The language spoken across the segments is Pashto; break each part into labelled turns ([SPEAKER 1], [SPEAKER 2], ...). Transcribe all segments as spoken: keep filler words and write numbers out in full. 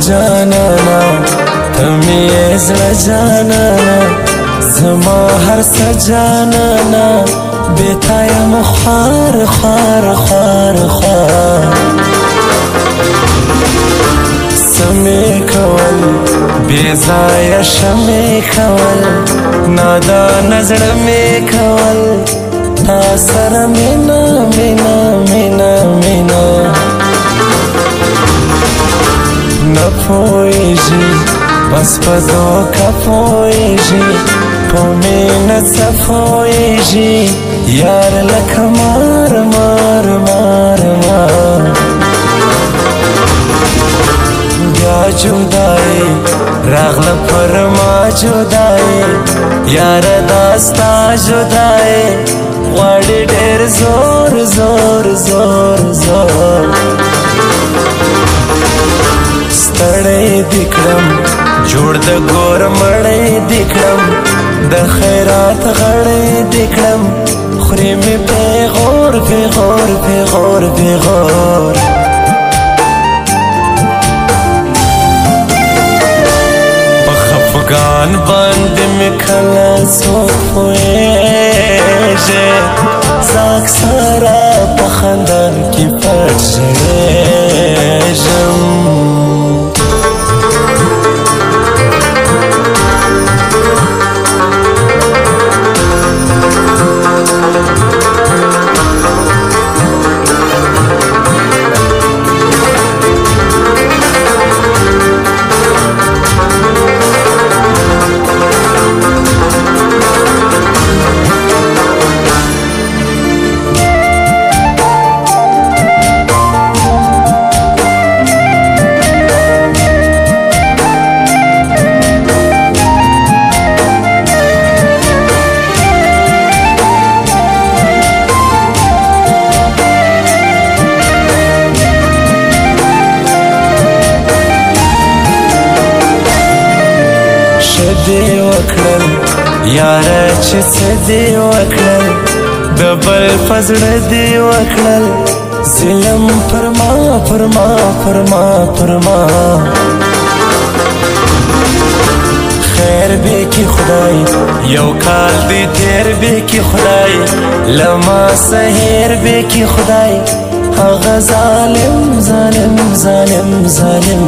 [SPEAKER 1] جانانا تمی زړه جانانا زما هر څه جانانا بېتا یم خوار خوار خوار خوار څه مې کول بې ځایه ښه مې کول نادانه زړه مې کول تا سره مینه مینه مینه مینه نه پوهېږي بس په دوکه پوهېږي په مینه څه پوهېږي یار لکه مار مار مار مار بیا جدایي راغله پر ما جدایي یاره دا ستا جدایي غواړي ډېر زور زور زور زور ستړی دې کړم جوړ د ګور مړی دې کړم د خیرات غړی دې کړم خورې مې پیغور پیغور پیغور پیغور په خفګان باندې مې کله څوک پوهېږي زه اکثره په خندان کې پټ ژړېږم دې وکړل یاره چې څه دې وکړل د بل په زړه دې وکړل ظلم پر ما پر ما پر ما پر ما خیر بېکي خدای یو کال دې تېر بېکي خدای له ما سهیر بېکي خدای هغه ظالم ظالم ظالم ظالم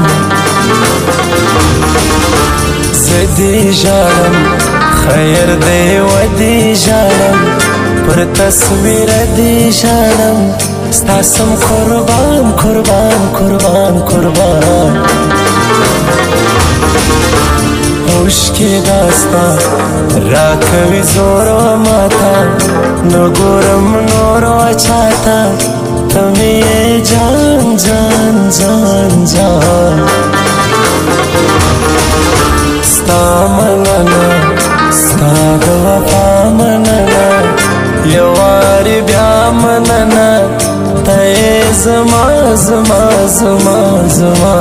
[SPEAKER 1] زه دې ژاړم خیر دی و دې ژاړم پر تصویر دې ژاړم ستا سم قربان قربان قربان قربان اوښکې دا ستا راکوي زور و ماته نه ګورم نورو چاته ته مې یې جان جان جان جان ستا مننه ستا د وفا مننه یو وارې بیا مننه ته یې زما زما زما زما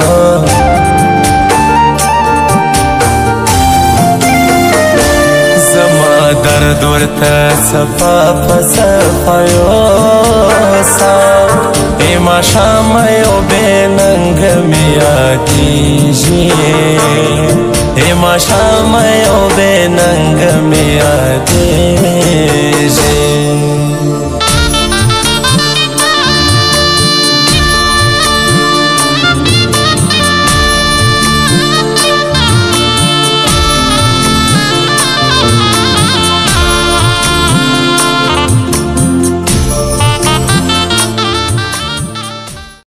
[SPEAKER 1] زما درد ورته صفا په صفا یوسه ای ماښامه یو بې ننګه مې یادېږي ای ماښامه یو بې ننګه مې یادېږي